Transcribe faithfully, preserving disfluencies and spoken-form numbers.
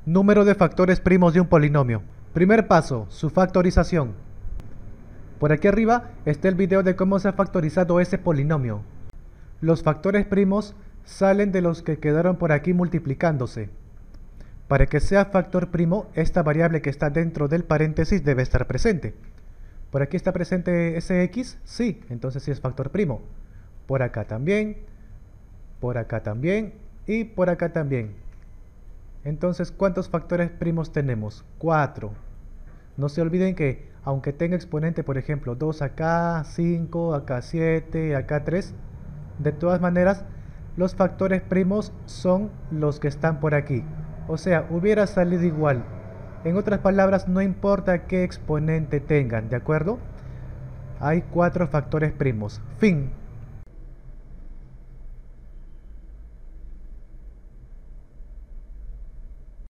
Número de factores primos de un polinomio. Primer paso, su factorización. Por aquí arriba está el video de cómo se ha factorizado ese polinomio. Los factores primos salen de los que quedaron por aquí multiplicándose. Para que sea factor primo, esta variable que está dentro del paréntesis debe estar presente. ¿Por aquí está presente ese x? Sí, entonces sí es factor primo. Por acá también, por acá también y por acá también. Entonces, ¿cuántos factores primos tenemos? cuatro. No se olviden que, aunque tenga exponente, por ejemplo, dos acá, cinco, acá siete, acá tres, de todas maneras, los factores primos son los que están por aquí. O sea, hubiera salido igual. En otras palabras, no importa qué exponente tengan, ¿de acuerdo? Hay cuatro factores primos. Fin.